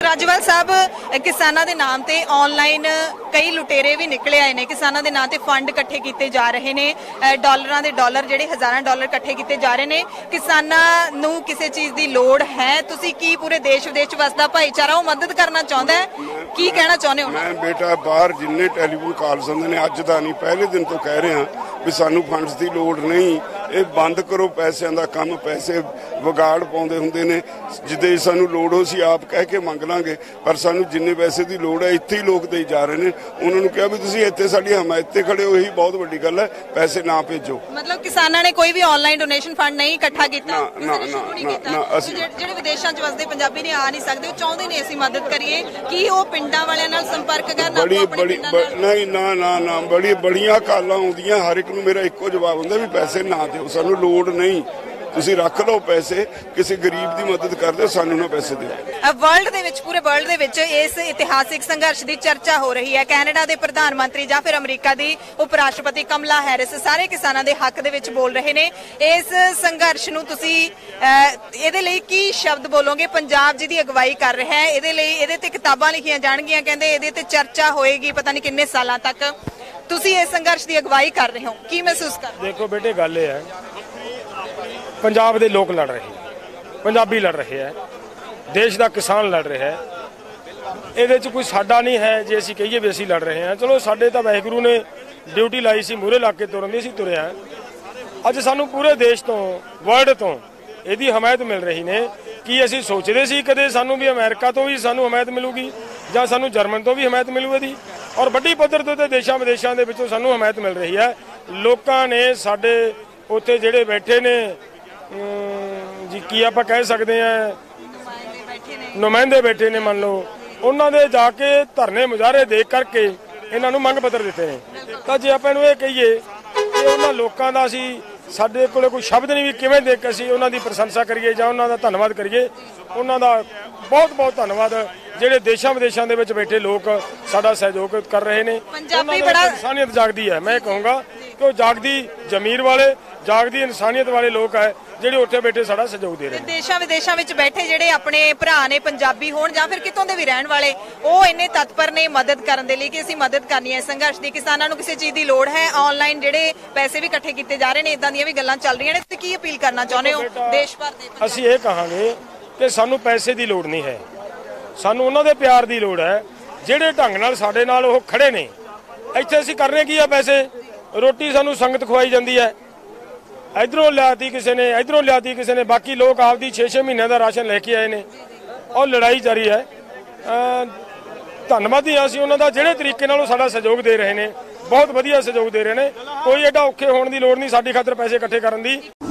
राजवाल साहब किसानों के नाम से ऑनलाइन कई लुटेरे भी निकले आए ने, किसानों के नाम से फंड इकट्ठे किए जा रहे हैं, डॉलरां दे डॉलर जिहड़े हज़ारां डॉलर इकट्ठे किए जा रहे हैं। किसानों नूं किसी चीज़ की लोड़ है, तुसीं की पूरे देश विदेश वसदा भाईचारा वो मदद करना चाहुंदा है, की कहना चाहुंदे हो? मैं बेटा बाहर जिन्ने टैलीफोन कॉल्स आउंदे ने अज दा नहीं पहले दिन तो कह रहे हैं भी सानू फंड्स की लोड़ नहीं, ये बंद करो पैसों का काम, पैसे विगाड़ पाउंदे हुंदे ने, जिद्दे सानू लोड़ हो सी आप कह के मंग लांगे, पर सानू जिन्ने पैसे की लोड़ है इत्थे ही लोग दे जा रहे हैं। उन्होंने कहा भी तुसीं इत्थे साडी हमायत ते खड़े हो, यही बहुत वड्डी गल है, पैसे ना भेजो। मतलब किसानों ने कोई भी ऑनलाइन डोनेशन फंड नहीं इकट्ठा किया, ਜਿਹੜੇ ਵਿਦੇਸ਼ਾਂ ਚ ਵਸਦੇ ਪੰਜਾਬੀ ਨੇ ਆ ਨਹੀਂ ਸਕਦੇ, ਉਹ ਚਾਹੁੰਦੇ ਨੇ ਅਸੀਂ ਮਦਦ ਕਰੀਏ, ਕੀ ਉਹ ਪਿੰਡਾਂ ਵਾਲਿਆਂ ਨਾਲ ਸੰਪਰਕ ਕਰਨ? ਨਹੀਂ ਨਾ ਬੜੀਆਂ ਕਾਲਾਂ ਆਉਂਦੀਆਂ, ਹਰ ਇੱਕ ਨੂੰ ਮੇਰਾ ਇੱਕੋ ਜਵਾਬ ਹੁੰਦਾ ਵੀ ਪੈਸੇ ਨਾ ਦਿਓ, ਸਾਨੂੰ ਲੋੜ नहीं, ਤੁਸੀਂ ਰੱਖ ਲਓ ਪੈਸੇ, ਕਿਸੇ ਗਰੀਬ ਦੀ ਮਦਦ ਕਰਦੇ, ਸਾਨੂੰ ਨਾ ਪੈਸੇ ਦਿਓ। ਵਰਲਡ ਦੇ ਵਿੱਚ, ਪੂਰੇ ਵਰਲਡ ਦੇ ਵਿੱਚ ਇਸ ਇਤਿਹਾਸਿਕ ਸੰਘਰਸ਼ ਦੀ ਚਰਚਾ ਹੋ ਰਹੀ ਹੈ। ਕੈਨੇਡਾ ਦੇ ਪ੍ਰਧਾਨ ਮੰਤਰੀ ਜਾਂ ਫਿਰ ਅਮਰੀਕਾ ਦੀ ਉਪ ਰਾਸ਼ਟਰਪਤੀ ਕਮਲਾ ਹੈਰਿਸ ਸਾਰੇ ਕਿਸਾਨਾਂ ਦੇ ਹੱਕ ਦੇ ਵਿੱਚ ਬੋਲ ਰਹੇ ਨੇ। ਇਸ ਸੰਘਰਸ਼ ਨੂੰ ਤੁਸੀਂ ਇਹਦੇ ਲਈ ਕੀ ਸ਼ਬਦ ਬੋਲੋਗੇ? ਪੰਜਾਬ ਜਿਹਦੀ ਅਗਵਾਈ ਕਰ ਰਿਹਾ ਹੈ, ਇਹਦੇ ਲਈ ਇਹਦੇ ਤੇ ਕਿਤਾਬਾਂ ਲਿਖੀਆਂ ਜਾਣਗੀਆਂ, ਕਹਿੰਦੇ ਇਹਦੇ ਤੇ ਚਰਚਾ ਹੋਏਗੀ ਪਤਾ ਨਹੀਂ ਕਿੰਨੇ ਸਾਲਾਂ ਤੱਕ। ਤੁਸੀਂ ਇਸ ਸੰਘਰਸ਼ ਦੀ ਅਗਵਾਈ ਕਰ ਰਹੇ ਹੋ, ਕੀ ਮਹਿਸੂਸ ਕਰ? ਦੇਖੋ ਬੇਟੇ, ਗੱਲ ਇਹ ਹੈ, पंजाब के लोग लड़ रहे हैं, पंजाबी लड़ रहे हैं, देश का किसान लड़ रहा है, ये कोई साडा नहीं है जे असीं कहिए भी असीं लड़ रहे हैं। चलो साडे तां वाहिगुरू ने ड्यूटी लाई सी, मूहरे ला के तुरन दी सी तुरे हैं। अज सानू पूरे देश तो वर्ल्ड तो इहदी हमायत मिल रही ने कि असीं सोचदे सी कदे सानू भी अमेरिका तो भी सानू हमायत मिलूगी जां सानू जर्मन तो भी हमायत मिलू इहदी, और वड्डी पद्धर ते देशां विदेशां दे विचों सानू हमायत मिल रही है। लोकां ने साडे उत्थे जिहड़े बैठे ने जी की आप कह सकते हैं नुमाइंदे बैठे ने, मान लो उन्होंने जाके धरने मुजाहरे देख करके इन्हों मंग पत्र दिते हैं। तो जे आप ये कहीए कि उन्होंने लोगों का असी साडे कोले कोई शब्द नहीं भी किवें देख के असीं उन्हां दी प्रशंसा करिए जां उन्हां दा धन्नवाद करिए। उन्हां दा बहुत बहुत धन्नवाद ਜਿਹੜੇ ਦੇਸ਼ਾਂ ਵਿਦੇਸ਼ਾਂ ਦੇ ਵਿੱਚ ਬੈਠੇ ਲੋਕ ਸਾਡਾ ਸਹਿਯੋਗ ਕਰ ਰਹੇ ਨੇ। ਪੰਜਾਬੀ ਬੜਾ ਇਨਸਾਨੀਅਤ ਜਾਗਦੀ ਹੈ, ਮੈਂ ਕਹੂੰਗਾ ਕਿ ਉਹ ਜਾਗਦੀ ਜ਼ਮੀਰ ਵਾਲੇ, ਜਾਗਦੀ ਇਨਸਾਨੀਅਤ ਵਾਲੇ ਲੋਕ ਹੈ ਜਿਹੜੇ ਉੱਥੇ ਬੈਠੇ ਸਾਡਾ ਸਹਿਯੋਗ ਦੇ ਰਹੇ ਨੇ। ਦੇਸ਼ਾਂ ਵਿਦੇਸ਼ਾਂ ਵਿੱਚ ਬੈਠੇ ਜਿਹੜੇ ਆਪਣੇ ਭਰਾ ਨੇ, ਪੰਜਾਬੀ ਹੋਣ ਜਾਂ ਫਿਰ ਕਿਤੋਂ ਦੇ ਵੀ ਰਹਿਣ ਵਾਲੇ, ਉਹ ਇੰਨੇ ਤਤਪਰ ਨੇ ਮਦਦ ਕਰਨ ਦੇ ਲਈ ਕਿ ਅਸੀਂ ਮਦਦ ਕਰਨੀ ਹੈ ਸੰਘਰਸ਼ ਦੀ। ਕਿਸਾਨਾਂ ਨੂੰ ਕਿਸੇ ਚੀਜ਼ ਦੀ ਲੋੜ ਹੈ, ਆਨਲਾਈਨ ਜਿਹੜੇ ਪੈਸੇ ਵੀ ਇਕੱਠੇ ਕੀਤੇ ਜਾ ਰਹੇ ਨੇ, ਇਦਾਂ ਦੀਆਂ ਵੀ ਗੱਲਾਂ ਚੱਲ ਰਹੀਆਂ ਨੇ, ਤੇ ਕੀ ਅਪੀਲ ਕਰਨਾ ਚਾਹੁੰਦੇ ਹੋ ਦੇਸ਼ ਭਰ ਦੇ? ਅਸੀਂ ਇਹ ਕਹਾਂਗੇ ਕਿ ਸਾਨੂੰ ਪੈਸੇ ਦੀ ਲੋੜ ਨਹੀਂ ਹੈ, ਸਾਨੂੰ ਉਹਨਾਂ ਦੇ ਪਿਆਰ ਦੀ ਲੋੜ ਹੈ ਜਿਹੜੇ ਢੰਗ ਨਾਲ ਸਾਡੇ ਨਾਲ ਉਹ ਖੜੇ ਨੇ। ਇੱਥੇ ਅਸੀਂ ਕਰਨੇ ਕੀ ਆ? ਪੈਸੇ ਰੋਟੀ ਸਾਨੂੰ ਸੰਗਤ ਖਵਾਈ ਜਾਂਦੀ ਹੈ, ਇਧਰੋਂ ਲਿਆਤੀ ਕਿਸੇ ਨੇ, ਇਧਰੋਂ ਲਿਆਤੀ ਕਿਸੇ ਨੇ, ਬਾਕੀ ਲੋਕ ਆਪਦੀ 6-6 ਮਹੀਨਿਆਂ ਦਾ ਰਾਸ਼ਨ ਲੈ ਕੇ ਆਏ ਨੇ, ਔਰ ਲੜਾਈ ਜਾਰੀ ਹੈ। ਧੰਨਵਾਦੀ ਹਾਂ ਅਸੀਂ ਉਹਨਾਂ ਦਾ ਜਿਹੜੇ ਤਰੀਕੇ ਨਾਲ ਉਹ ਸਾਡਾ ਸਹਿਯੋਗ ਦੇ ਰਹੇ ਨੇ, ਬਹੁਤ ਵਧੀਆ ਸਹਿਯੋਗ ਦੇ ਰਹੇ ਨੇ। ਕੋਈ ਐਡਾ ਔਖੇ ਹੋਣ ਦੀ ਲੋੜ ਨਹੀਂ ਸਾਡੀ ਖਾਤਰ ਪੈਸੇ ਇਕੱਠੇ ਕਰਨ ਦੀ।